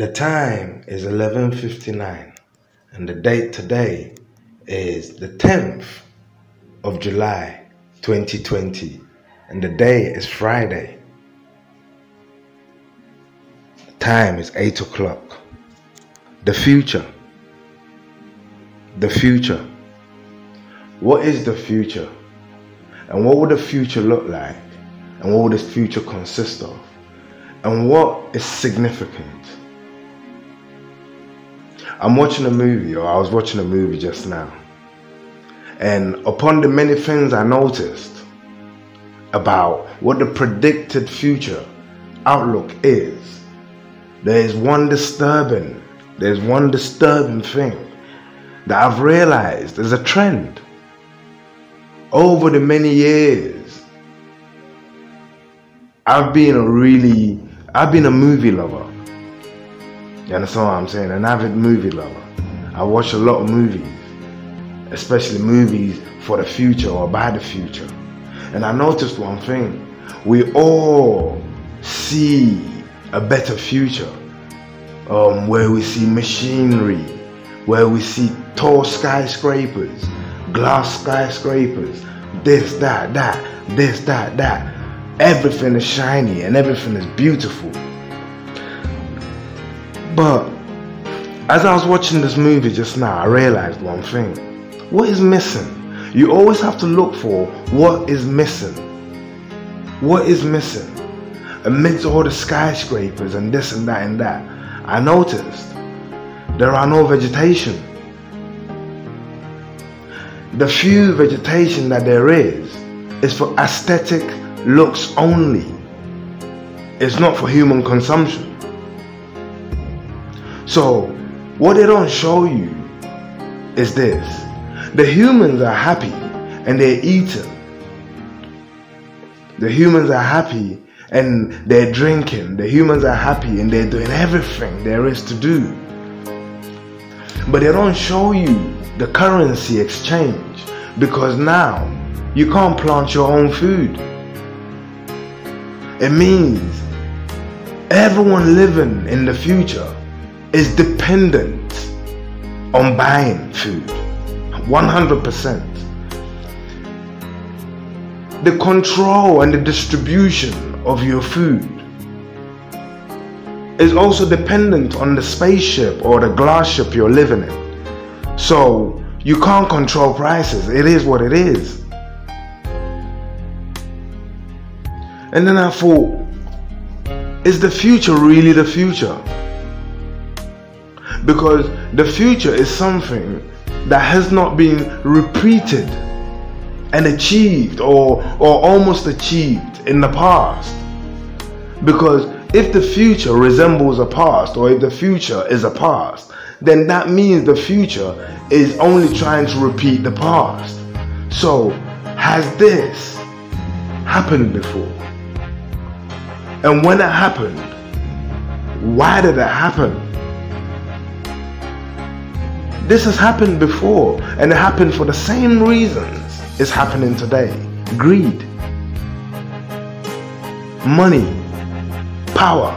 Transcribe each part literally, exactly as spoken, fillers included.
The time is eleven fifty-nine and the date today is the tenth of July twenty twenty and the day is Friday. The time is eight o'clock. The future. The future. What is the future? And what would the future look like? And what would this future consist of? And what is significant? I'm watching a movie, or I was watching a movie just now. And upon the many things I noticed about what the predicted future outlook is, there is one disturbing, there's one disturbing thing that I've realized is a trend. Over the many years, I've been a really, I've been a movie lover. You understand what I'm saying? An avid movie lover. I watch a lot of movies, especially movies for the future or about the future. And I noticed one thing. We all see a better future, um, where we see machinery, where we see tall skyscrapers, glass skyscrapers, this, that, that, this, that, that. Everything is shiny and everything is beautiful. But as I was watching this movie just now, I realized one thing. What is missing? You always have to look for what is missing. What is missing? Amidst all the skyscrapers and this and that and that, I noticed there are no vegetation. The few vegetation that there is is for aesthetic looks only. It's not for human consumption. So what they don't show you is this. The humans are happy and they're eating. The humans are happy and they're drinking. The humans are happy and they're doing everything there is to do. But they don't show you the currency exchange, because now you can't plant your own food. It means everyone living in the future is dependent on buying food, one hundred percent. The control and the distribution of your food is also dependent on the spaceship or the glass ship you're living in. So you can't control prices. It is what it is. And then I thought, is the future really the future? Because the future is something that has not been repeated and achieved or, or almost achieved in the past. Because if the future resembles a past, or if the future is a past, then that means the future is only trying to repeat the past. So has this happened before? And when it happened, why did it happen? This has happened before, and it happened for the same reasons it's happening today. Greed, money, power.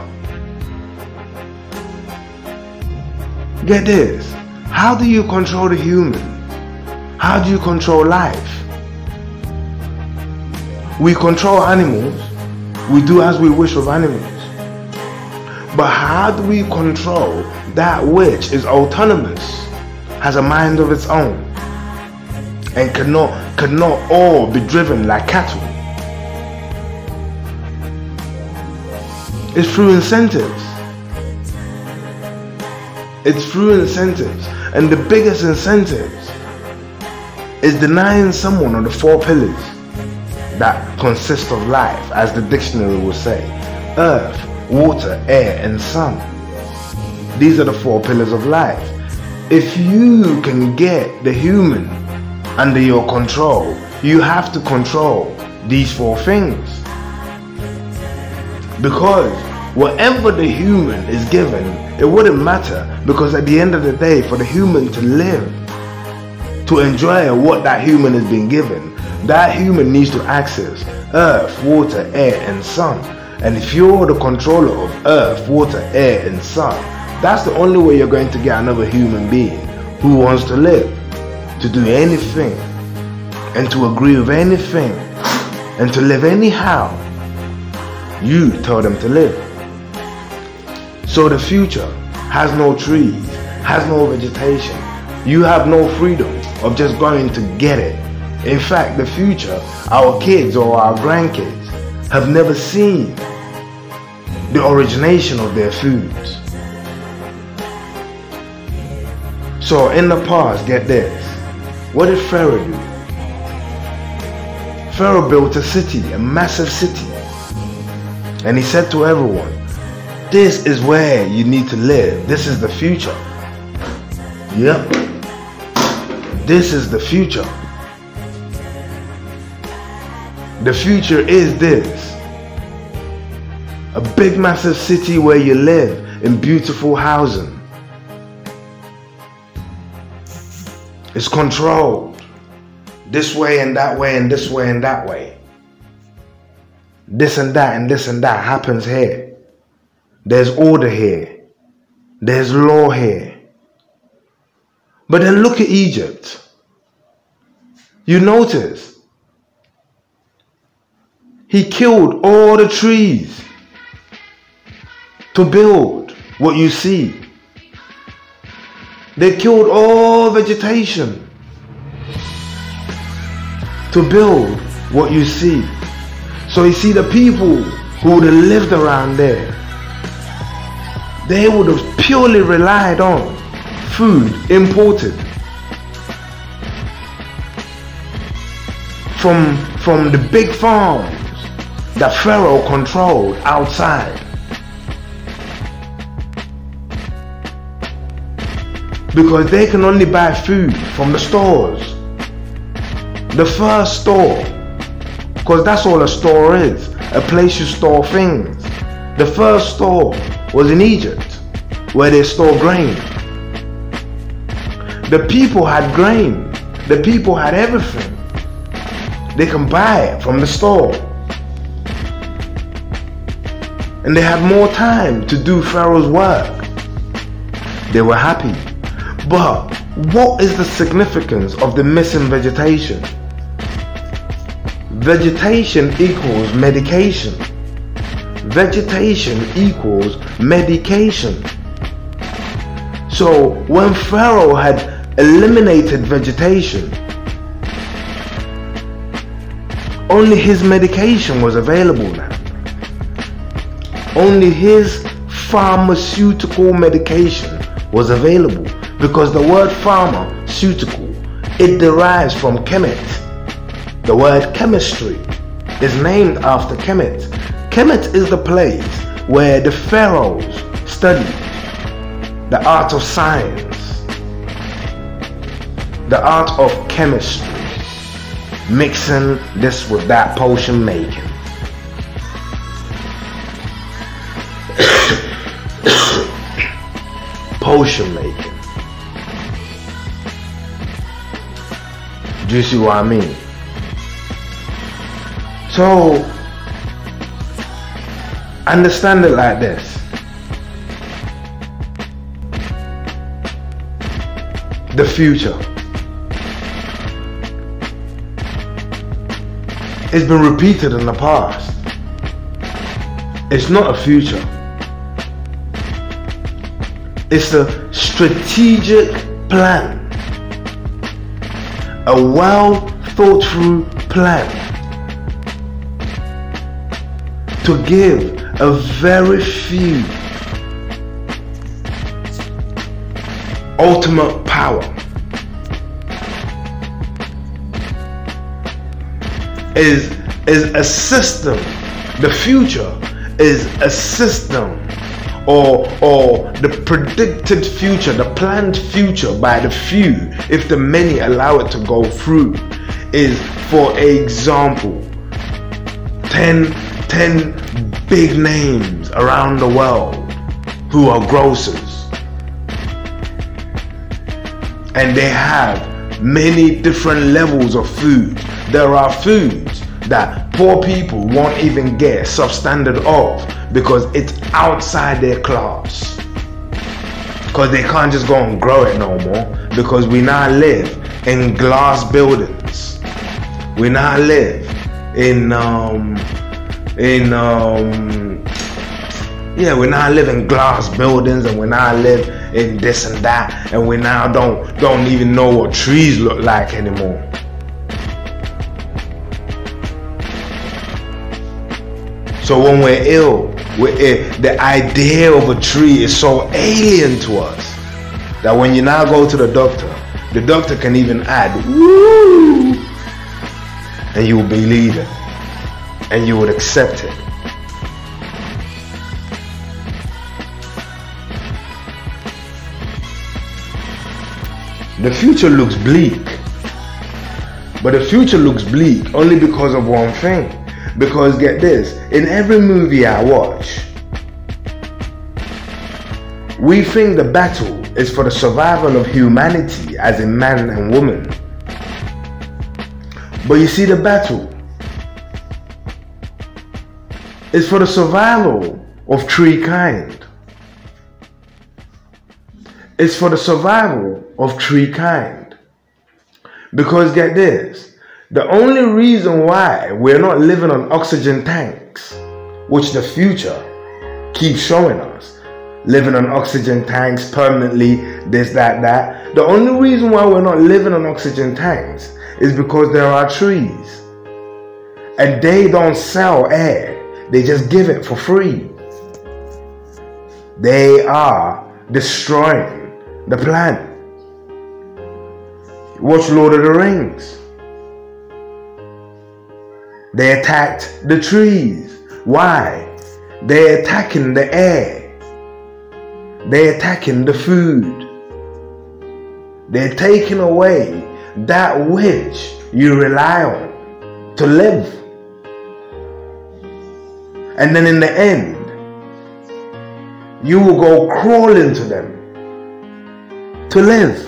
Get this. How do you control the human? How do you control life? We control animals. We do as we wish with animals. But how do we control that which is autonomous, has a mind of its own, and cannot, cannot all be driven like cattle? It's through incentives. It's through incentives. And the biggest incentives is denying someone of the four pillars that consist of life, as the dictionary will say: earth, water, air, and sun. These are the four pillars of life. If you can get the human under your control, you have to control these four things. Because whatever the human is given, it wouldn't matter, because at the end of the day, for the human to live, to enjoy what that human has been given, that human needs to access earth, water, air, and sun. And if you're the controller of earth, water, air, and sun, That's the only way you're going to get another human being who wants to live, to do anything, and to agree with anything, and to live anyhow you tell them to live. So the future has no trees, has no vegetation. You have no freedom of just going to get it. In fact, the future, our kids or our grandkids have never seen the origination of their foods. So in the past, get this, what did Pharaoh do? Pharaoh built a city, a massive city. And he said to everyone, this is where you need to live. This is the future. Yep. This is the future. The future is this. A big massive city where you live in beautiful housing. It's controlled. This way and that way and this way and that way. This and that and this and that happens here. There's order here. There's law here. But then look at Egypt. You notice he killed all the trees to build what you see. They killed all vegetation to build what you see. So you see, the people who would have lived around there, they would have purely relied on food imported from, from the big farms that Pharaoh controlled outside. Because they can only buy food from the stores. The first store, because that's all a store is, a place you store things. The first store was in Egypt, where they store grain. The people had grain. The people had everything. They can buy it from the store. And they had more time to do Pharaoh's work. They were happy. But what is the significance of the missing vegetation? Vegetation equals medication. Vegetation equals medication. So when Pharaoh had eliminated vegetation, only his medication was available now. Only his pharmaceutical medication was available, because the word pharmaceutical, it derives from Kemet. The word chemistry is named after Kemet. Kemet is the place where the pharaohs studied the art of science, the art of chemistry, mixing this with that, potion making. Potion making. Do you see what I mean? So understand it like this. The future. It's been repeated in the past. It's not a future. It's a strategic plan. A well thought through plan to give a very few ultimate power. Is, is a system. The future is a system, or, or the predicted future, the planned future by the few, if the many allow it to go through, is, for example, ten, ten big names around the world who are grocers. And they have many different levels of food. There are foods that poor people won't even get substandard of because it's outside their class. because they can't just go and grow it no more, because we now live in glass buildings. We now live in um in um yeah we now live in glass buildings, and we now live in this and that, and we now don't don't even know what trees look like anymore. So when we're ill, we're ill, the idea of a tree is so alien to us that when you now go to the doctor, the doctor can even add woo, and you will believe it, and you would accept it. The future looks bleak, but the future looks bleak only because of one thing. Because get this, in every movie I watch, we think the battle is for the survival of humanity as in man and woman. But you see, the battle is for the survival of tree kind. It's for the survival of tree kind. Because get this, the only reason why we're not living on oxygen tanks, which the future keeps showing us, living on oxygen tanks permanently, this, that, that. The only reason why we're not living on oxygen tanks is because there are trees. And they don't sell air, they just give it for free. They are destroying the planet. Watch Lord of the Rings. They attacked the trees. Why? They're attacking the air. They're attacking the food. They're taking away that which you rely on to live. And then in the end, you will go crawling to them to live.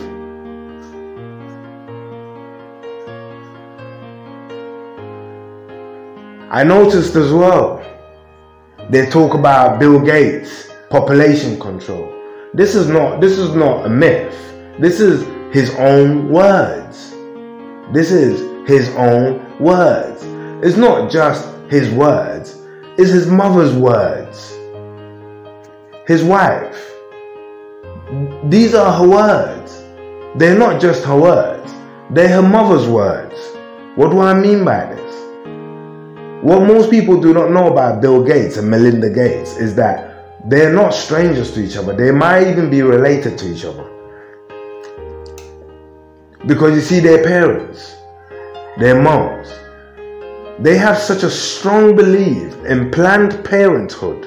I noticed as well, they talk about Bill Gates, population control. This is not, this is not a myth. This is his own words. This is his own words. It's not just his words, it's his mother's words. His wife. These are her words. They're not just her words, they're her mother's words. What do I mean by this? What most people do not know about Bill Gates and Melinda Gates is that they're not strangers to each other. They might even be related to each other. Because you see, their parents, their moms, they have such a strong belief in Planned Parenthood.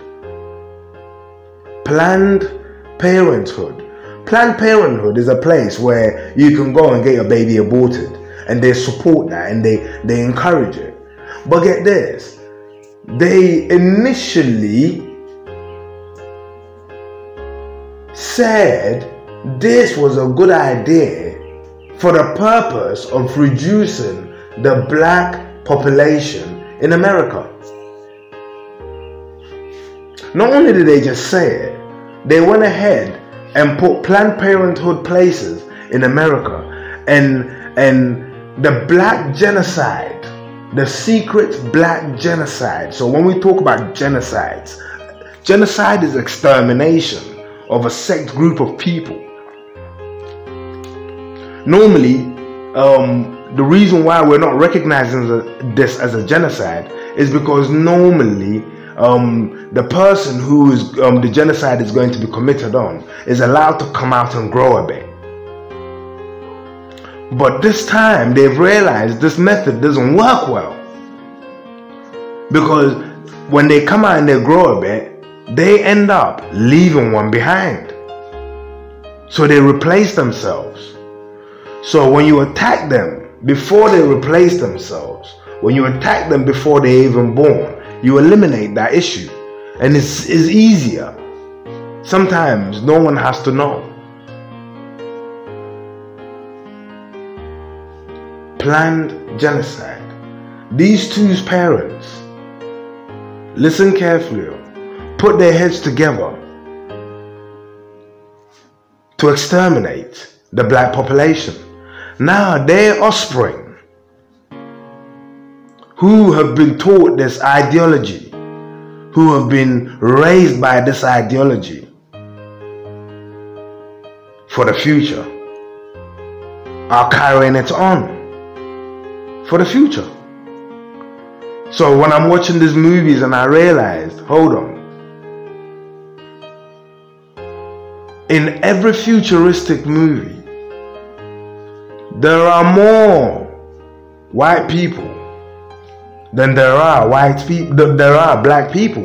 Planned Parenthood. Planned Parenthood is a place where you can go and get your baby aborted, and they support that and they, they encourage it. But get this, they initially said this was a good idea for the purpose of reducing the black population in America. Not only did they just say it, they went ahead and put Planned Parenthood places in America, and, and the black genocide, the secret black genocide. So when we talk about genocides, genocide is extermination of a select group of people. Normally, um, the reason why we're not recognizing this as a genocide is because normally um, the person who is um, the genocide is going to be committed on is allowed to come out and grow a bit. But this time they've realized this method doesn't work well, because when they come out and they grow a bit, they end up leaving one behind. So they replace themselves. So when you attack them before they replace themselves, when you attack them before they're even born, you eliminate that issue. And it's, it's easier. Sometimes no one has to know. Planned genocide. These two's parents, listen carefully, put their heads together to exterminate the black population. Now their offspring, who have been taught this ideology, who have been raised by this ideology for the future, are carrying it on for the future. So when I'm watching these movies and I realized, hold on, in every futuristic movie, there are more white people than there are white people, there are black people.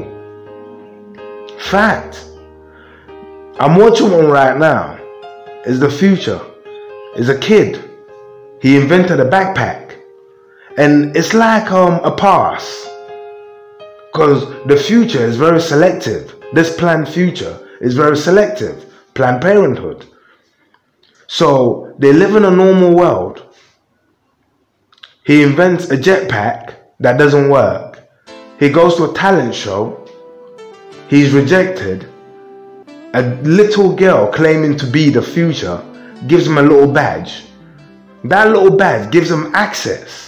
Fact. I'm watching one right now. It's the future. It's a kid. He invented a backpack. And it's like um, a pass. Because the future is very selective. This planned future is very selective. Planned Parenthood. So they live in a normal world. He invents a jetpack that doesn't work. He goes to a talent show. He's rejected. A little girl claiming to be the future gives him a little badge. That little badge gives him access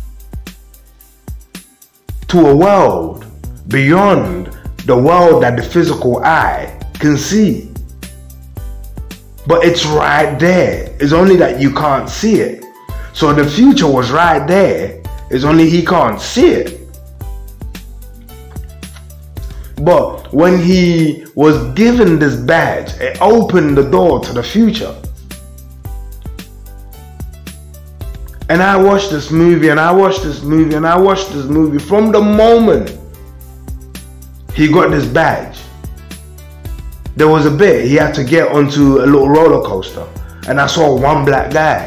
to a world beyond the world that the physical eye can see. But it's right there. It's only that you can't see it. So the future was right there. It's only he can't see it. But when he was given this badge, it opened the door to the future. And I watched this movie and I watched this movie and I watched this movie from the moment he got this badge. There was a bit he had to get onto a little roller coaster and I saw one black guy.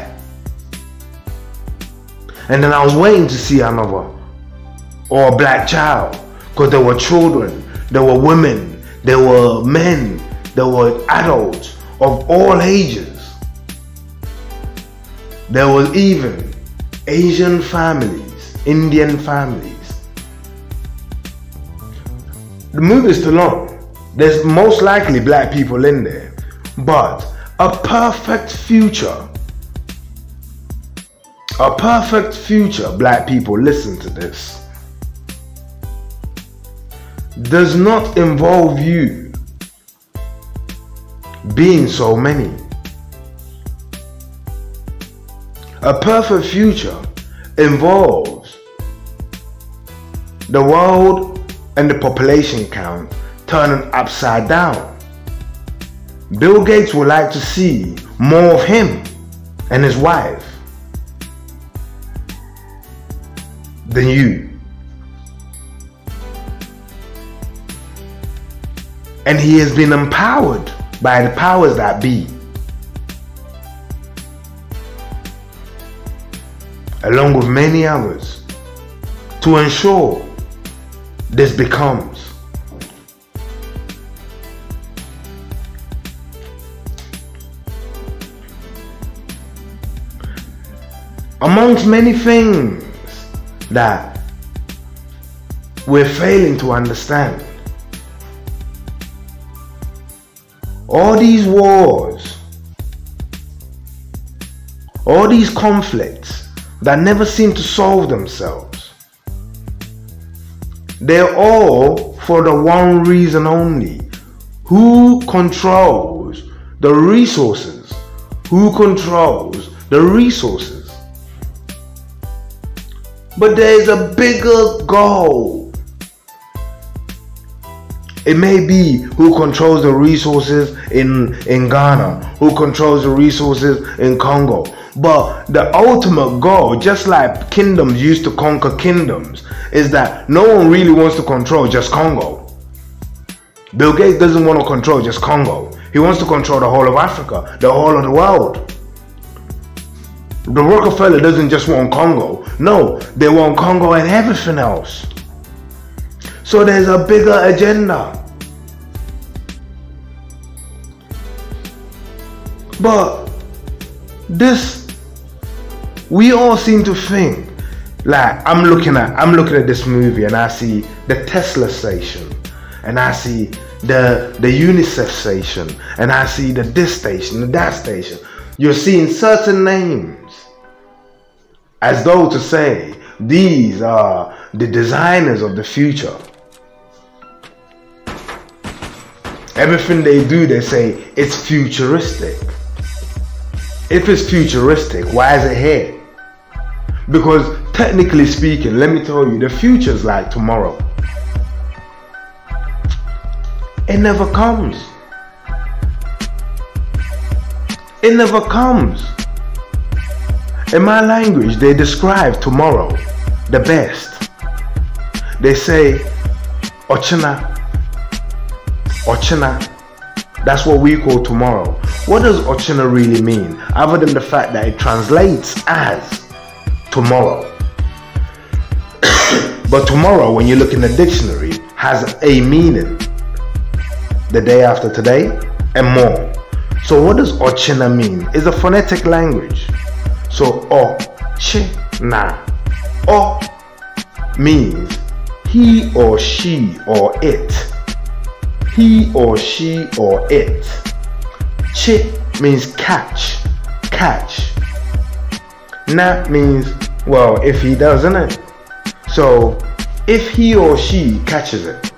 And then I was waiting to see another or a black child, because there were children, there were women, there were men, there were adults of all ages. There was even Asian families, Indian families. The movie is too long. There's most likely black people in there, but a perfect future, a perfect future, black people, listen to this, does not involve you being so many. A perfect future involves the world and the population count turning upside down. Bill Gates would like to see more of him and his wife than you. And he has been empowered by the powers that be, along with many others, to ensure this becomes amongst many things that we're failing to understand. All these wars, all these conflicts that never seem to solve themselves, they're all for the one reason only: who controls the resources? Who controls the resources? But there's a bigger goal. It may be who controls the resources in, in Ghana, who controls the resources in Congo. But the ultimate goal, just like kingdoms used to conquer kingdoms, is that no one really wants to control just Congo. Bill Gates doesn't want to control just Congo. He wants to control the whole of Africa, the whole of the world. The Rockefeller doesn't just want Congo. No, they want Congo and everything else. So there's a bigger agenda. But this, we all seem to think, like I'm looking at I'm looking at this movie and I see the Tesla station and I see the, the UNICEF station, and I see the this station, the that station. You're seeing certain names as though to say, these are the designers of the future. Everything they do, they say it's futuristic. If it's futuristic, why is it here? Because technically speaking, let me tell you, the future is like tomorrow. It never comes. It never comes. In my language, they describe tomorrow the best. They say, Ochina. Ochina. That's what we call tomorrow. What does Ochina really mean? Other than the fact that it translates as tomorrow. But tomorrow, when you look in the dictionary, has a meaning. The day after today and more. So what does Ochina mean? It's a phonetic language. So Ochina. O means he or she or it. He or she or it. Chi means catch. Catch. Na means, well, if he does, isn't it? So if he or she catches it.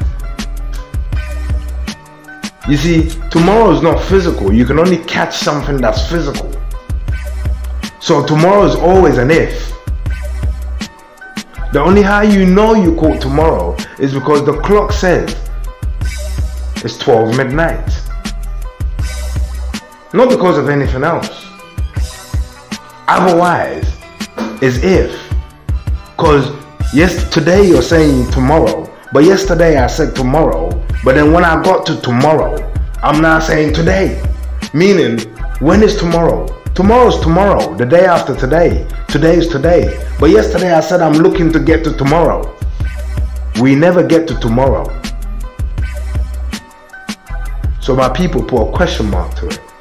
You see, tomorrow is not physical. You can only catch something that's physical. So tomorrow is always an if. The only how you know you caught tomorrow is because the clock says it's twelve midnight. Not because of anything else. Otherwise, it's if. Because yes, today you're saying tomorrow. But yesterday I said tomorrow, but then when I got to tomorrow, I'm now saying today. Meaning, when is tomorrow? Tomorrow's tomorrow, the day after today. Today is today. But yesterday I said I'm looking to get to tomorrow. We never get to tomorrow. So my people put a question mark to it.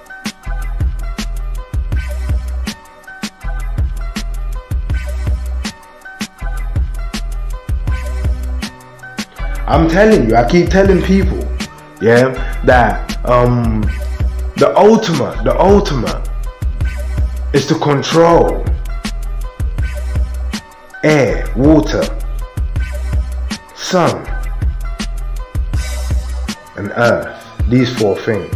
I'm telling you, I keep telling people, yeah, that um, the ultimate, the ultimate is to control air, water, sun, and earth. These four things.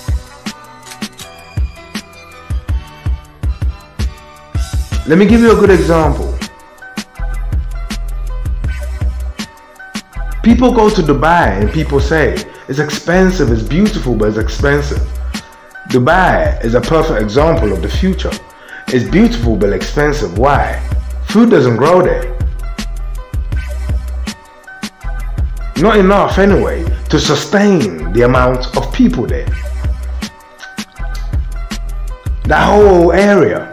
Let me give you a good example. People go to Dubai and people say, it's expensive, it's beautiful, but it's expensive. Dubai is a perfect example of the future. It's beautiful, but expensive. Why? Food doesn't grow there. Not enough anyway to sustain the amount of people there. That whole area.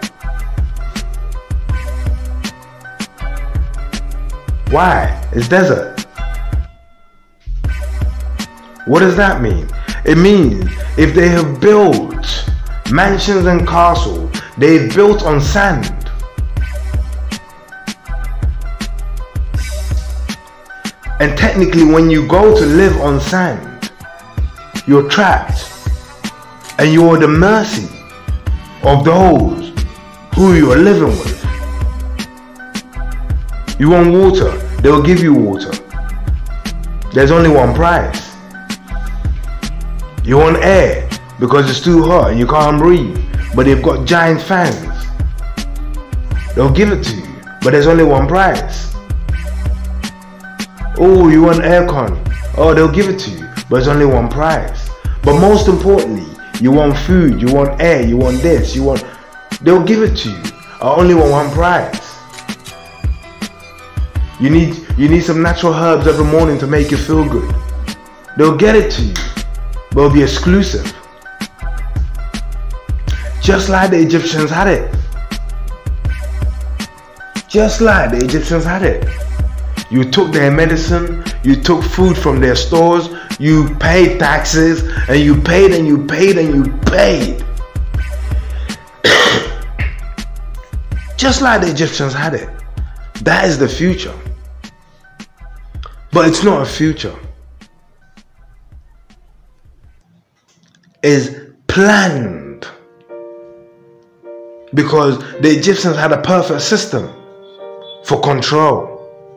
Why? It's desert. What does that mean? It means if they have built mansions and castles, they've built on sand. And technically when you go to live on sand, you're trapped and you're at the mercy of those who you're living with. You want water, they'll give you water. There's only one price. You want air because it's too hot and you can't breathe, but they've got giant fans. They'll give it to you, but there's only one price. Oh, you want aircon? Oh, they'll give it to you, but it's only one price. But most importantly, you want food, you want air, you want this, you want... They'll give it to you, I only want one price. You need, you need some natural herbs every morning to make you feel good. They'll get it to you. But it'll be exclusive. Just like the Egyptians had it. Just like the Egyptians had it. You took their medicine, you took food from their stores, you paid taxes, and you paid and you paid and you paid. Just like the Egyptians had it. That is the future. But it's not a future. is planned. Because the Egyptians had a perfect system for control.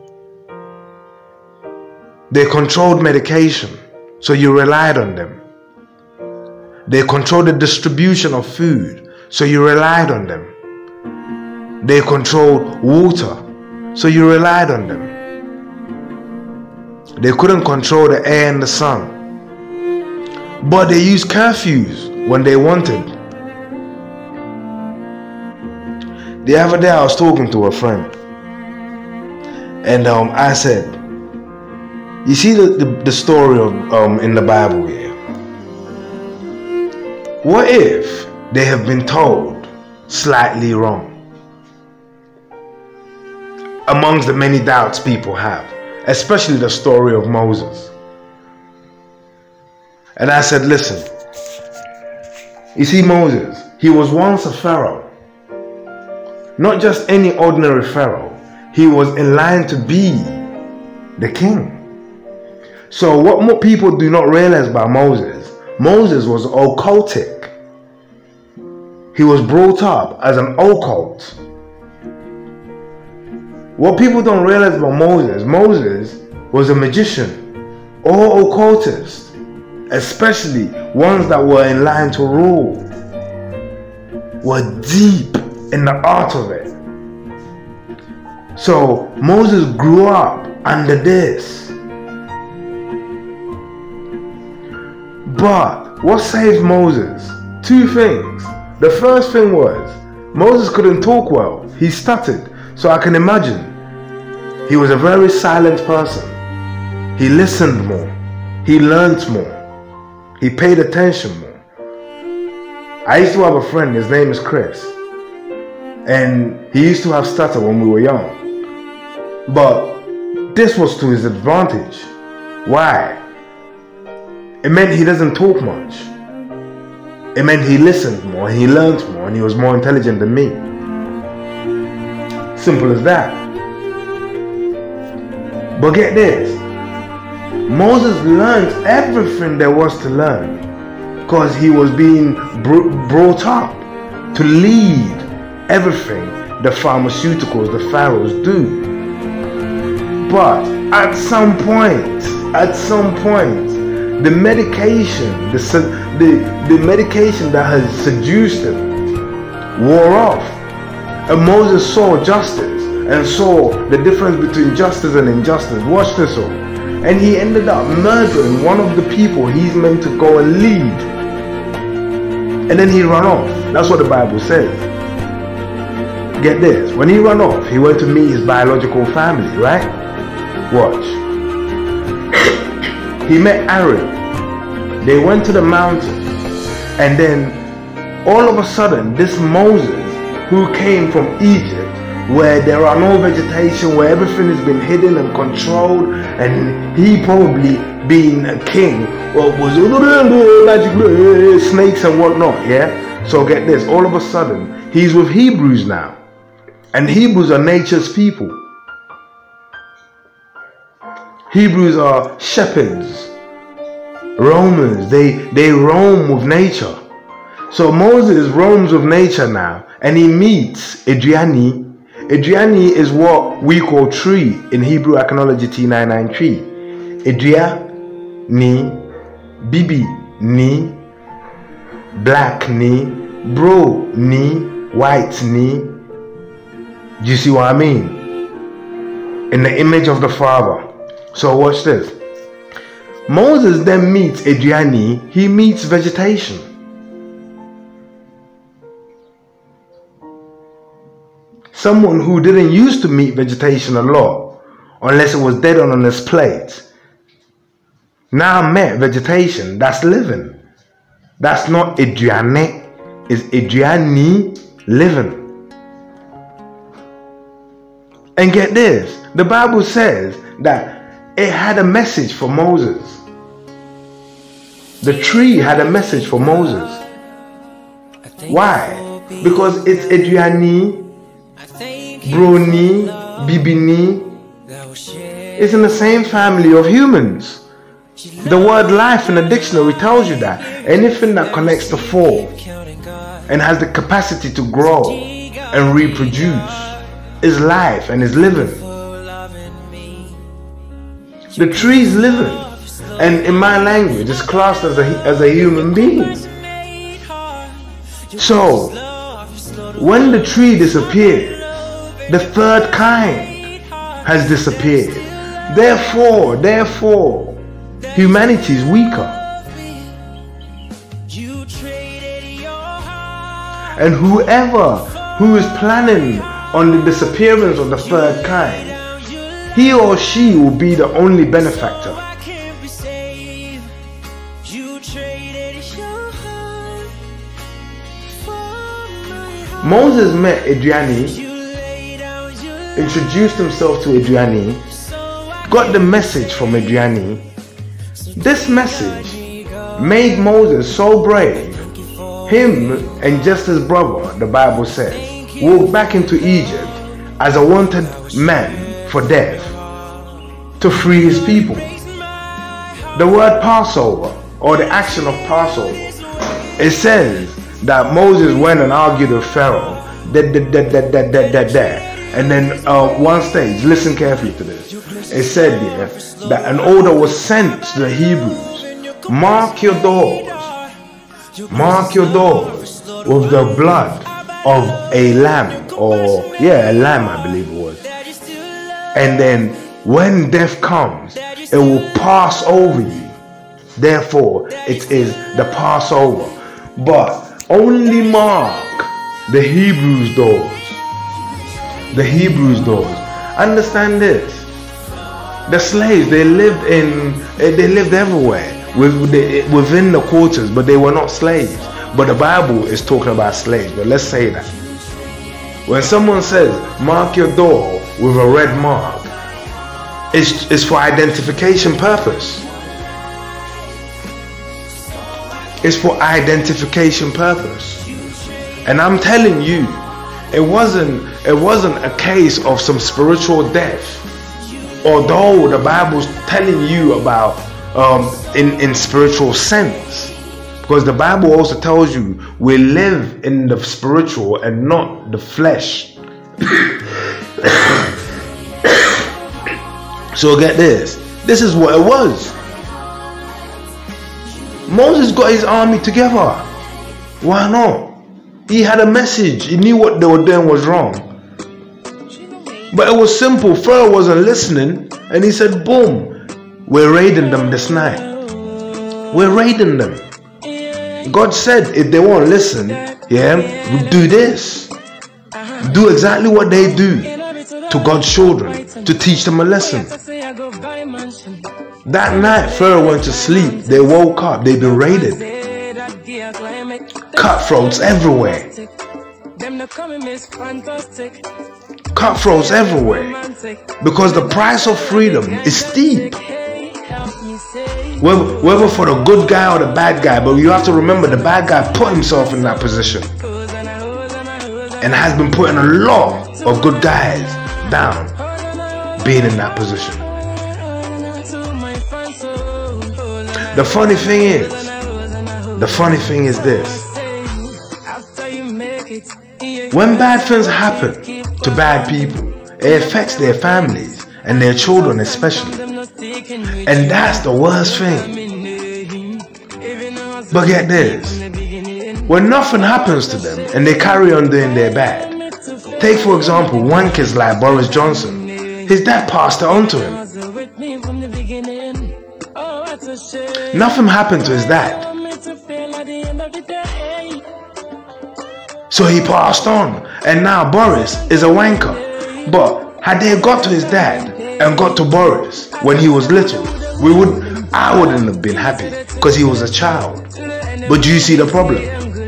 They controlled medication, so you relied on them. They controlled the distribution of food, so you relied on them. They controlled water, so you relied on them. They couldn't control the air and the sun, but they used curfews when they wanted. The other day I was talking to a friend, and um, I said, you see the, the, the story of um, in the Bible here. What if they have been told slightly wrong? Amongst the many doubts people have, especially the story of Moses. And I said, listen, you see Moses, he was once a pharaoh. Not just any ordinary pharaoh. He was in line to be the king. So what more people do not realize about Moses, Moses was occultic. He was brought up as an occult. What people don't realize about Moses, Moses was a magician or occultist, especially ones that were in line to rule, were deep in the art of it. So Moses grew up under this. But what saved Moses? Two things. The first thing was, Moses couldn't talk well. He stuttered. So I can imagine he was a very silent person. He listened more. He learned more. He paid attention more. I used to have a friend, his name is Chris. And he used to have stutter when we were young. But this was to his advantage. Why? It meant he doesn't talk much. It meant he listened more, he learned more, and he was more intelligent than me. Simple as that. But get this. Moses learned everything there was to learn because he was being brought up to lead everything the pharmaceuticals, the pharaohs do. But at some point, at some point, the medication, the, the, the medication that has seduced him wore off. And Moses saw justice and saw the difference between justice and injustice. Watch this all. And he ended up murdering one of the people he's meant to go and lead. And then he ran off. That's what the Bible says. Get this. When he ran off, he went to meet his biological family, right? Watch. He met Aaron. They went to the mountain. And then all of a sudden, this Moses, who came from Egypt, where there are no vegetation, where everything has been hidden and controlled, and he probably being a king, well, was magic snakes and whatnot, yeah? So get this, all of a sudden, he's with Hebrews now. And Hebrews are nature's people. Hebrews are shepherds, roamers. They, they roam with nature. So Moses roams with nature now, and he meets Adriani. Adriani is what we call tree in Hebrew Iconology T nine ninety-three. Adria ni, Bibi ni, black ni, bro ni, white ni. Do you see what I mean? In the image of the Father. So watch this. Moses then meets Adriani. He meets vegetation. Someone who didn't used to meet vegetation a lot, unless it was dead on, on his plate, now met vegetation that's living. That's not Adriani, it's Adriani living. And get this, the Bible says that it had a message for Moses. The tree had a message for Moses. Why? Because it's Adriani, Broni, Bibini. It's in the same family of humans. The word life in the dictionary tells you that anything that connects to four and has the capacity to grow and reproduce is life and is living. The tree is living, and in my language it's classed as a, as a human being. So when the tree disappears, the third kind has disappeared. Therefore, therefore, humanity is weaker. And whoever who is planning on the disappearance of the third kind, he or she will be the only benefactor. Moses met Adriani, introduced himself to Adriani, got the message from Adriani. This message made Moses so brave. Him and just his brother, the Bible says, walked back into Egypt as a wanted man for death to free his people. The word Passover, or the action of Passover, it says that Moses went and argued with Pharaoh, that, that, that, that, that, that, that, that. And then uh, one stage, listen carefully to this. It said there that an order was sent to the Hebrews. Mark your doors. Mark your doors with the blood of a lamb, or yeah, a lamb I believe it was. And then when death comes, it will pass over you. Therefore, it is the Passover. But only mark the Hebrews' doors. The Hebrews' doors. Understand this. The slaves, they lived in, they lived everywhere within the quarters, but they were not slaves. But the Bible is talking about slaves. But let's say that when someone says mark your door with a red mark, it's, it's for identification purpose. It's for identification purpose. And I'm telling you, it wasn't it wasn't a case of some spiritual death. Although the Bible's telling you about um, in, in spiritual sense. Because the Bible also tells you we live in the spiritual and not the flesh. So get this. This is what it was. Moses got his army together. Why not? He had a message. He knew what they were doing was wrong. But it was simple. Pharaoh wasn't listening. And he said, boom, we're raiding them this night. We're raiding them. God said if they won't listen, yeah, we'll do this. Do exactly what they do to God's children, to teach them a lesson. That night, Pharaoh went to sleep. They woke up. They've been raided. Cutthroats everywhere. Cutthroats everywhere. Because the price of freedom is steep. Whether, whether for the good guy or the bad guy, but you have to remember the bad guy put himself in that position and has been putting a lot of good guys down being in that position. The funny thing is, the funny thing is this. When bad things happen to bad people, it affects their families and their children especially. And that's the worst thing. But get this. When nothing happens to them and they carry on doing their bad. Take for example one kid like Boris Johnson. His dad passed it on to him. Nothing happened to his dad. So he passed on. And now Boris is a wanker. But had they got to his dad and got to Boris when he was little, we would I wouldn't have been happy because he was a child. But do you see the problem?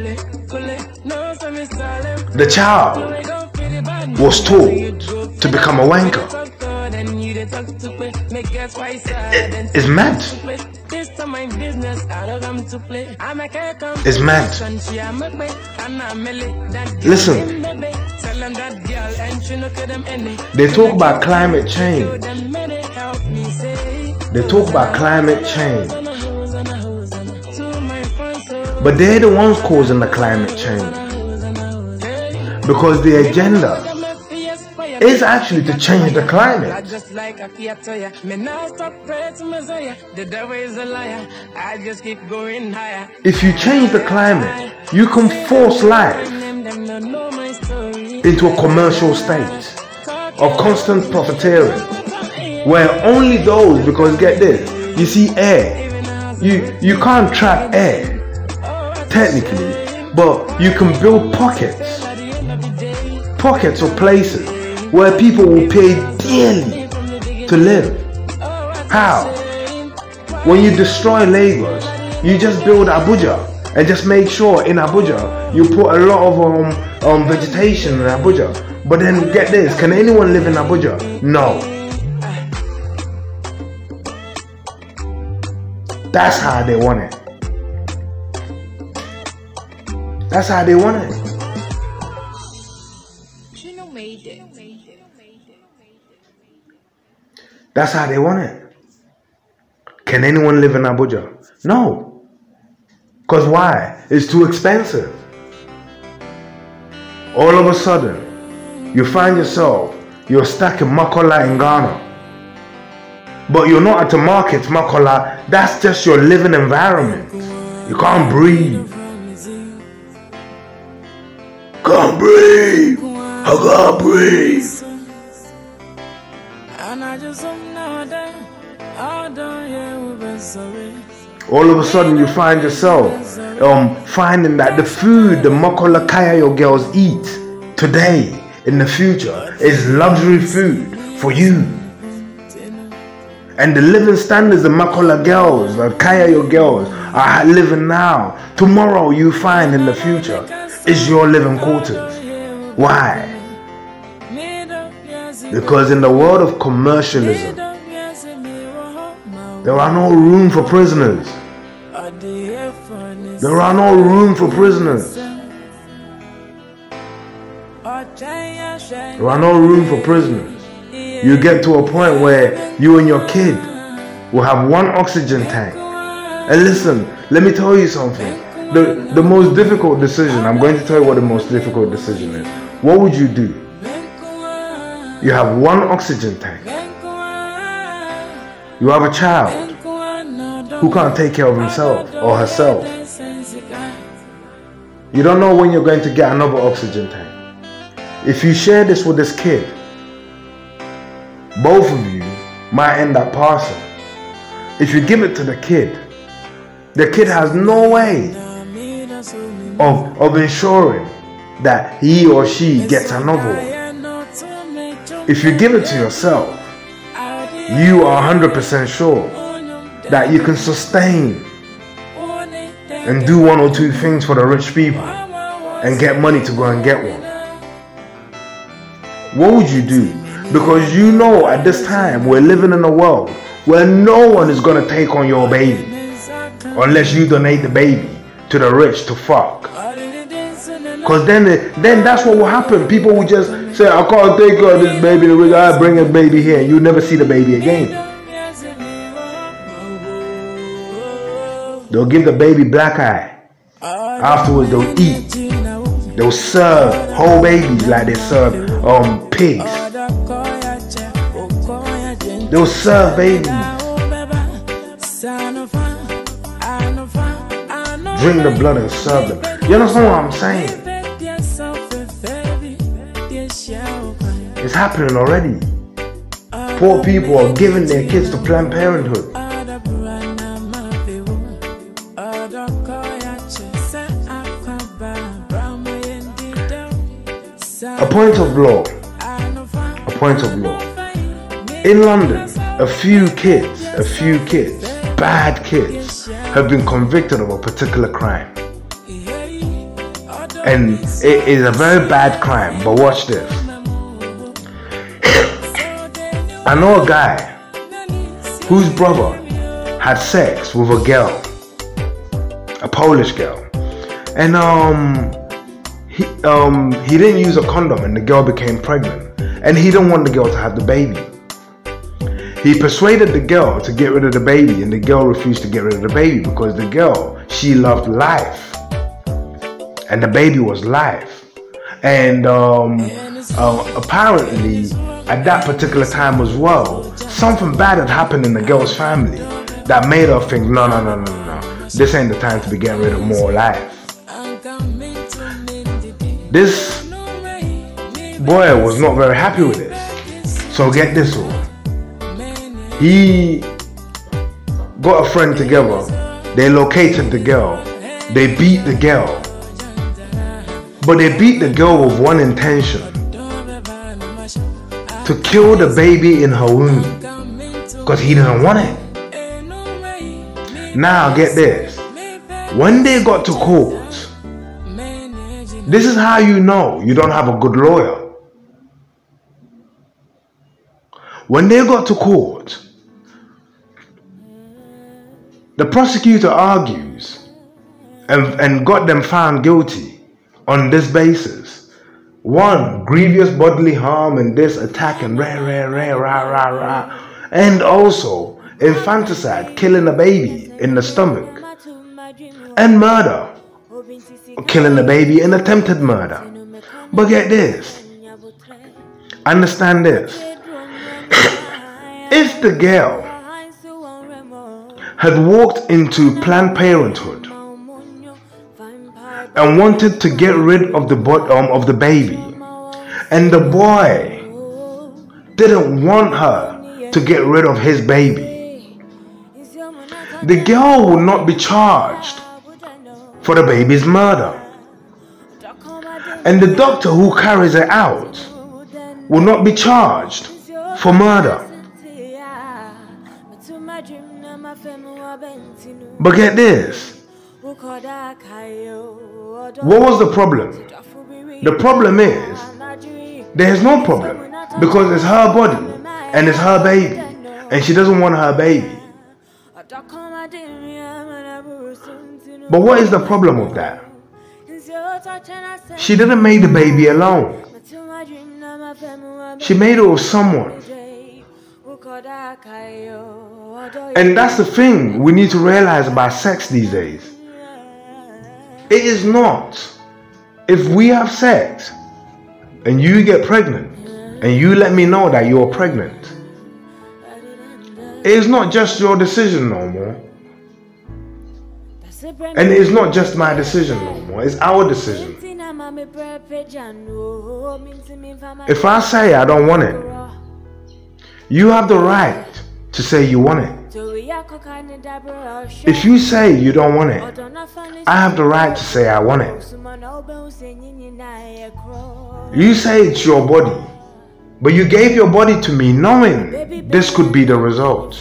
The child was taught to become a wanker. It, it's mad. It's mad. Listen, they talk about climate change. They talk about climate change, but they're the ones causing the climate change, because the agenda is actually to change the climate. If you change the climate, you can force life into a commercial state of constant profiteering, where only those, because get this, you see air, you, you can't trap air, technically, but you can build pockets, pockets of places where people will pay dearly to live. How? When you destroy Lagos, you just build Abuja, and just make sure in Abuja you put a lot of um, um, vegetation in Abuja. But then get this, can anyone live in Abuja? No. That's how they want it. That's how they want it. That's how they want it. Can anyone live in Abuja? No. Because why? It's too expensive. All of a sudden, you find yourself, you're stuck in Makola in Ghana. But you're not at the market, Makola. That's just your living environment. You can't breathe. Can't breathe. I can't breathe. All of a sudden you find yourself um, finding that the food the Makola Kayayo girls eat today in the future is luxury food for you. And the living standards the Makola girls, the Kayayo girls are living now, tomorrow you find in the future is your living quarters. Why? Because in the world of commercialism, there are no room for prisoners. There are no room for prisoners. There are no room for prisoners. You get to a point where you and your kid will have one oxygen tank. And listen, let me tell you something. The, the most difficult decision, I'm going to tell you what the most difficult decision is. What would you do? You have one oxygen tank. You have a child who can't take care of himself or herself. You don't know when you're going to get another oxygen tank. If you share this with this kid, both of you might end up passing. If you give it to the kid, the kid has no way of, of ensuring that he or she gets another one. If you give it to yourself, you are one hundred percent sure that you can sustain and do one or two things for the rich people and get money to go and get one. What would you do? Because you know at this time we're living in a world where no one is going to take on your baby unless you donate the baby to the rich to fuck. Because then, then that's what will happen. People will just say, I can't take care of this baby, I bring a baby here, and you never see the baby again. They'll give the baby black eye. Afterwards they'll eat. They'll serve whole babies like they serve um, pigs. They'll serve babies. Drink the blood and serve them. You understand what I'm saying? It's happening already. Poor people are giving their kids to Planned Parenthood. A point of law. A point of law. In London, a few kids, a few kids, bad kids, have been convicted of a particular crime. And it is a very bad crime, but watch this. I know a guy whose brother had sex with a girl, a Polish girl, and um, he um he didn't use a condom, and the girl became pregnant, and he didn't want the girl to have the baby. He persuaded the girl to get rid of the baby, and the girl refused to get rid of the baby because the girl, she loved life. And the baby was life. And um, uh, apparently, at that particular time as well, something bad had happened in the girl's family that made her think, no, no, no, no, no, this ain't the time to be getting rid of more life. This boy was not very happy with this. So get this all. He got a friend together. They located the girl. They beat the girl. But they beat the girl with one intention: to kill the baby in her womb, because he didn't want it. Now get this. When they got to court, this is how you know you don't have a good lawyer. When they got to court, the prosecutor argues and, and got them found guilty on this basis. One, grievous bodily harm and this attack and rah, rah, rah, rah, rah, rah. And also infanticide, killing a baby in the stomach. And murder, killing the baby and attempted murder. But get this. Understand this. If the girl had walked into Planned Parenthood and wanted to get rid of the um, of the baby, and the boy didn't want her to get rid of his baby, the girl will not be charged for the baby's murder, and the doctor who carries it out will not be charged for murder. But get this. What was the problem? The problem is, there's no problem, because it's her body and it's her baby, and she doesn't want her baby. But what is the problem with that? She didn't make the baby alone. She made it with someone. And that's the thing we need to realize about sex these days. It is not, if we have sex and you get pregnant and you let me know that you're pregnant, it is not just your decision no more. And it is not just my decision no more, it's our decision. If I say I don't want it, you have the right to say you want it. If you say you don't want it, I have the right to say I want it. You say it's your body, but you gave your body to me knowing this could be the result.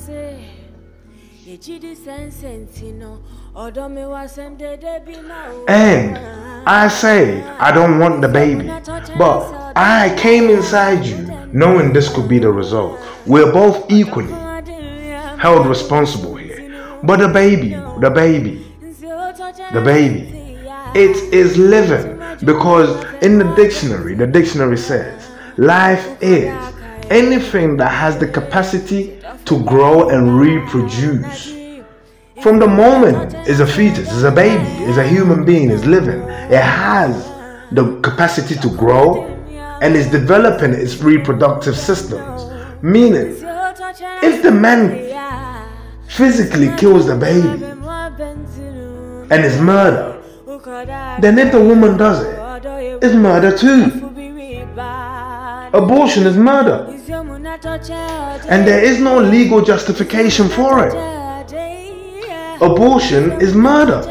And I say I don't want the baby, but I came inside you knowing this could be the result. We're both equally held responsible here. But the baby, the baby, the baby, it is living, because in the dictionary, the dictionary says life is anything that has the capacity to grow and reproduce. From the moment it's a fetus, it's a baby, it's a human being, it's living. It has the capacity to grow and is developing its reproductive systems. Meaning, if the man physically kills the baby and it's murder, then if the woman does it, it's murder too. Abortion is murder. And there is no legal justification for it. Abortion is murder.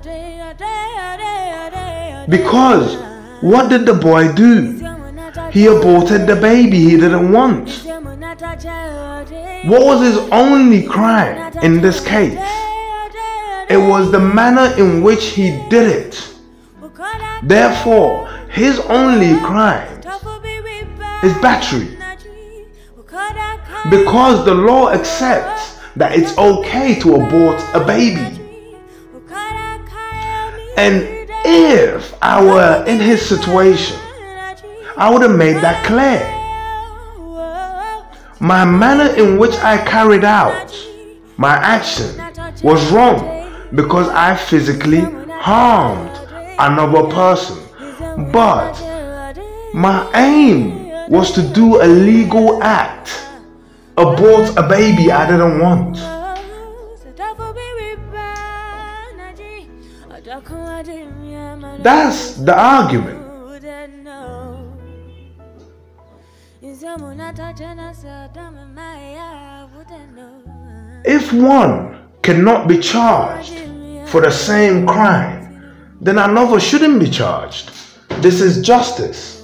Because what did the boy do? He aborted the baby he didn't want. What was his only crime in this case? It was the manner in which he did it. Therefore, his only crime is battery. Because the law accepts that it's okay to abort a baby. And if I were in his situation, I would have made that clear. my manner in which I carried out my action was wrong because I physically harmed another person. But my aim was to do a legal act, abort a baby I didn't want. That's the argument. If one cannot be charged for the same crime, then another shouldn't be charged. This is justice.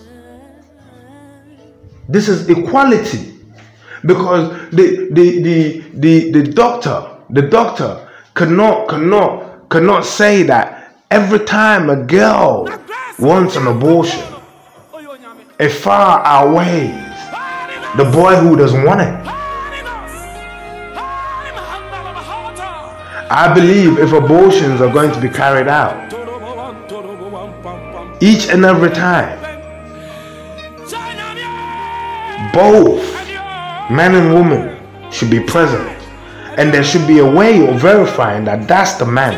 This is equality. Because the the the the, the doctor, the doctor cannot cannot cannot say that every time a girl wants an abortion, it far outweighs the boy who doesn't want it. I believe if abortions are going to be carried out each and every time, both man and woman should be present, and there should be a way of verifying that that's the man.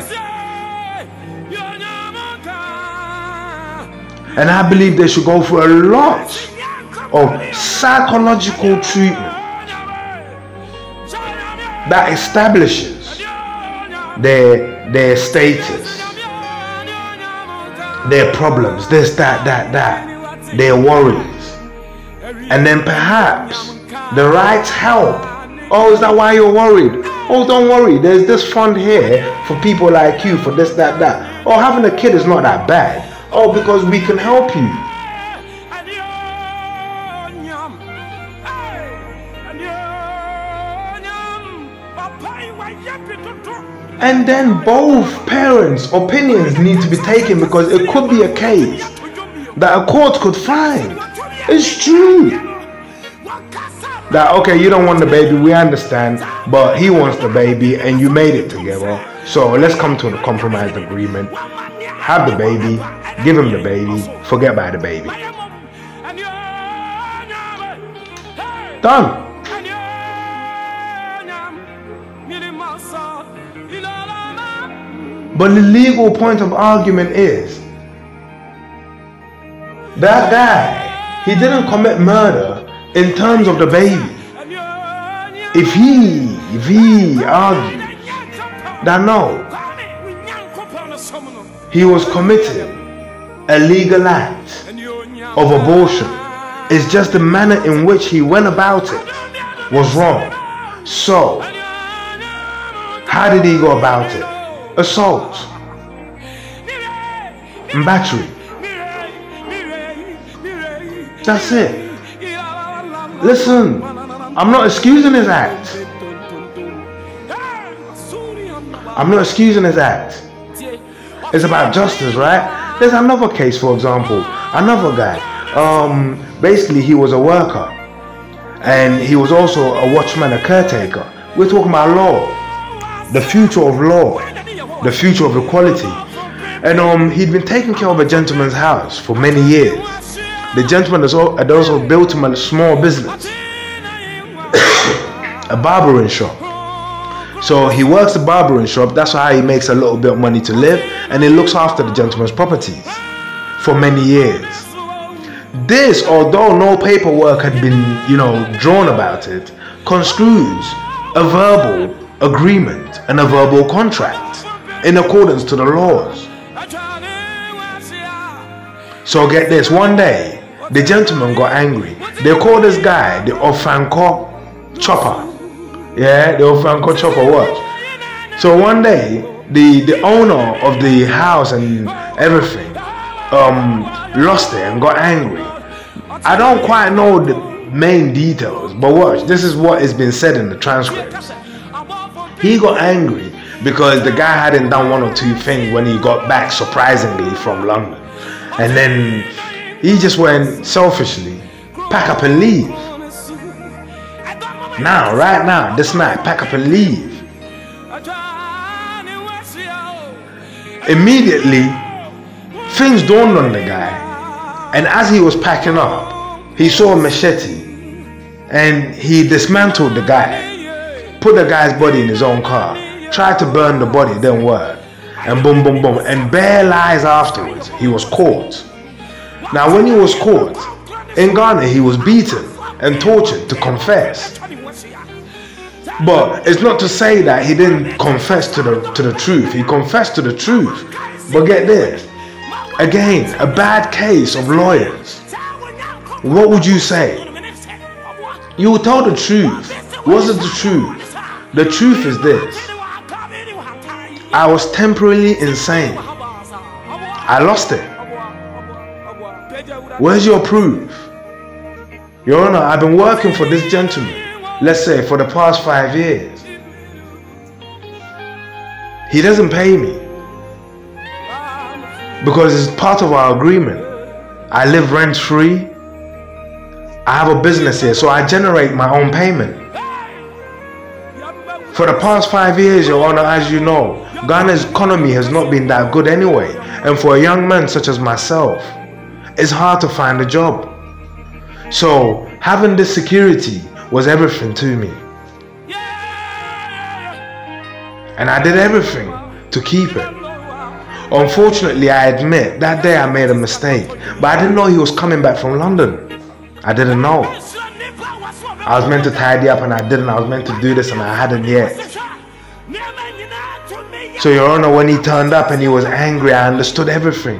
And I believe they should go for a lot of psychological treatment that establishes their their status, their problems, this, that, that, that, their worries. And then perhaps the right help. Oh, is that why you're worried? Oh, don't worry, there's this fund here for people like you, for this, that, that. Oh, having a kid is not that bad. Oh, because we can help you. And then both parents' opinions need to be taken, because it could be a case that a court could find it's true that, okay, you don't want the baby, we understand, but he wants the baby and you made it together, so let's come to a compromised agreement. Have the baby, give him the baby, forget about the baby. Done. But the legal point of argument is that guy, he didn't commit murder in terms of the baby. If he, if he argues that no, he was committing a legal act of abortion, it's just the manner in which he went about it was wrong. So, how did he go about it? Assault and battery. That's it. Listen, I'm not excusing his act. I'm not excusing his act. It's about justice, right? There's another case, for example, another guy. Um, basically, he was a worker, and he was also a watchman, a caretaker. We're talking about law, the future of law, the future of equality. And um, he'd been taking care of a gentleman's house for many years. The gentleman had also built him a small business, a barbering shop. So he works the barbering shop, that's how he makes a little bit of money to live, and he looks after the gentleman's properties for many years. This, although no paperwork had been, you know, drawn about it, construes a verbal agreement and a verbal contract in accordance to the laws. So get this, one day the gentleman got angry. They called this guy the Ofanko Chopper. Yeah, the Ofanko Chopper was. So one day the the owner of the house and everything um lost it and got angry. I don't quite know the main details, but watch, this is what has been said in the transcripts. He got angry because the guy hadn't done one or two things when he got back surprisingly from London. And then he just went selfishly, pack up and leave. Now, right now, this night, pack up and leave. Immediately, things dawned on the guy. And as he was packing up, he saw a machete and he dismantled the guy, put the guy's body in his own car, tried to burn the body, didn't work, and boom, boom, boom, and bare lies afterwards, he was caught. Now when he was caught, in Ghana he was beaten and tortured to confess. But it's not to say that he didn't confess to the, to the truth. He confessed to the truth. But get this, again, a bad case of lawyers. What would you say? You would tell the truth. What's the truth? The truth is this. I was temporarily insane. I lost it. Where's your proof? Your Honor, I've been working for this gentleman, let's say for the past five years. He doesn't pay me because it's part of our agreement. I live rent free. I have a business here, so I generate my own payment. For the past five years, Your Honor, as you know, Ghana's economy has not been that good anyway. And for a young man such as myself, it's hard to find a job. So having this security was everything to me. And I did everything to keep it. Unfortunately, I admit, that day I made a mistake. But I didn't know he was coming back from London. I didn't know. I was meant to tidy up and I didn't. I was meant to do this and I hadn't yet. So Your Honor, when he turned up and he was angry, I understood everything.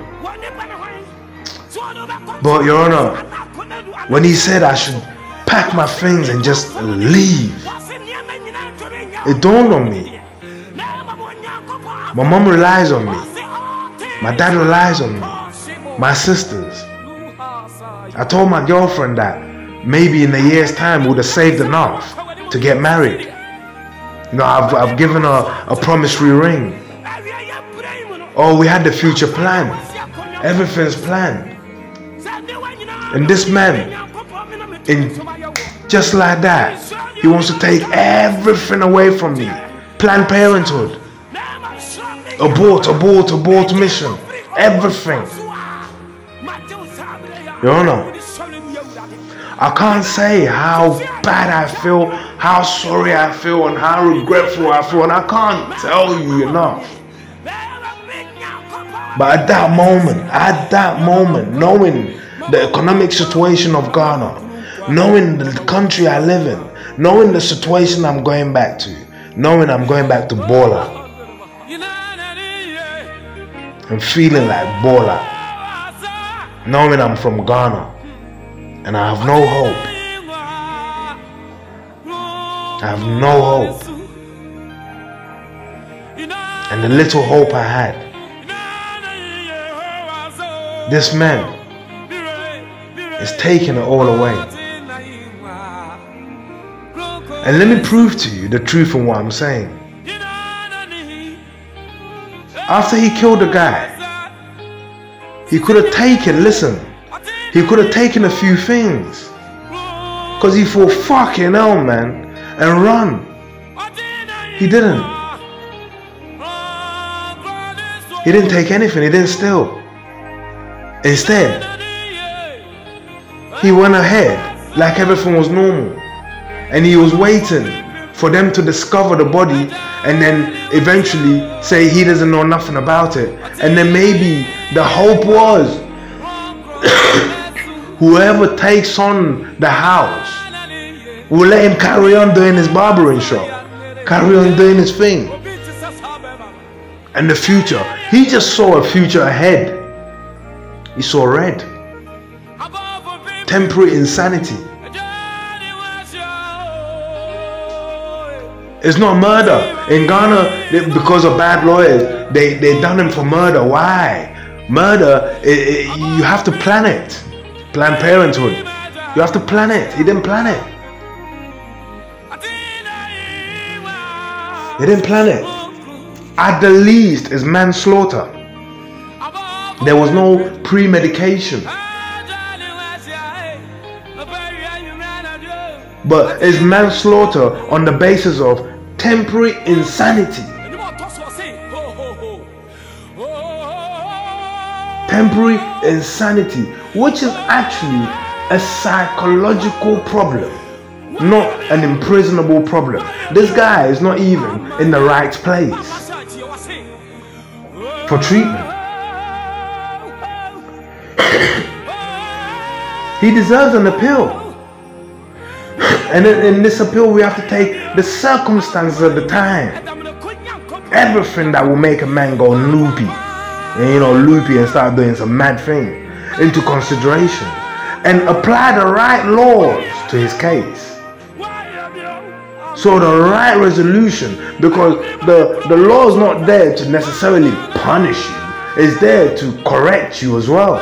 But Your Honor, when he said I should pack my things and just leave, it dawned on me. My mom relies on me. My dad relies on me. My sisters. I told my girlfriend that maybe in a year's time we would have saved enough to get married. You know, I've, I've given her a promissory ring. Oh, we had the future planned. Everything's planned. And this man, in just like that, he wants to take everything away from me. Planned Parenthood. Abort, abort, abort mission. Everything. Your Honor, I can't say how bad I feel, how sorry I feel, and how regretful I feel, and I can't tell you enough. But at that moment, at that moment, knowing the economic situation of Ghana, knowing the country I live in, knowing the situation I'm going back to, knowing I'm going back to Bola, and feeling like Bola, knowing I'm from Ghana, and I have no hope. I have no hope. And the little hope I had, this man is taking it all away. And let me prove to you the truth in what I'm saying. After he killed the guy, he could have taken, listen, he could have taken a few things. Because he thought, fucking hell, man, and run. He didn't. He didn't take anything, he didn't steal. Instead, he went ahead like everything was normal. And he was waiting for them to discover the body and then eventually say he doesn't know nothing about it. And then maybe the hope was whoever takes on the house will let him carry on doing his barbering shop, carry on doing his thing. And the future, he just saw a future ahead. He saw red. Temporary insanity. It's not murder. In Ghana, they, because of bad lawyers, they, they done him for murder. Why? Murder, it, it, you have to plan it. Planned Parenthood. You have to plan it. He didn't plan it. He didn't plan it. At the least, it's manslaughter. There was no pre-medication. But it's manslaughter on the basis of temporary insanity. Temporary insanity, which is actually a psychological problem. not an imprisonable problem. This guy is not even in the right place for treatment. He deserves an appeal. And in, in this appeal, we have to take the circumstances of the time. Everything that will make a man go loopy, and, you know, loopy and start doing some mad thing into consideration. And apply the right laws to his case. So the right resolution, because the, the law is not there to necessarily punish you. It's there to correct you as well.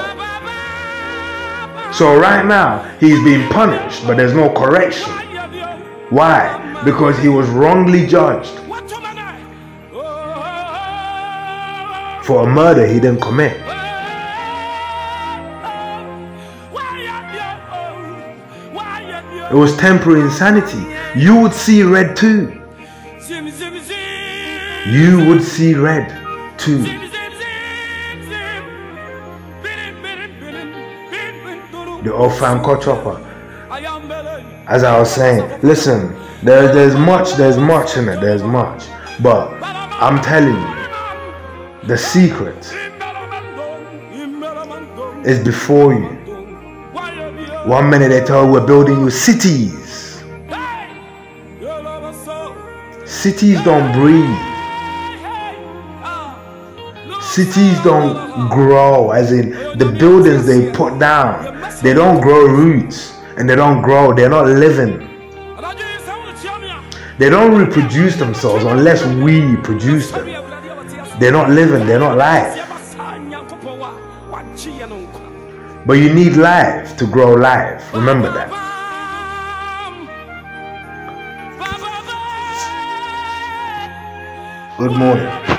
So right now, he's being punished, but there's no correction. Why? Because he was wrongly judged for a murder he didn't commit. It was temporary insanity. You would see red too. You would see red too. The old Franco chopper. As I was saying, listen, there, there's much, there's much in it, there's much. But I'm telling you, the secret is before you. One minute they tell you we're building you cities. Cities don't breathe. Cities don't grow, as in the buildings they put down, they don't grow roots, and they don't grow, they're not living. They don't reproduce themselves unless we produce them. They're not living, they're not life. But you need life to grow life. Remember that. Good morning.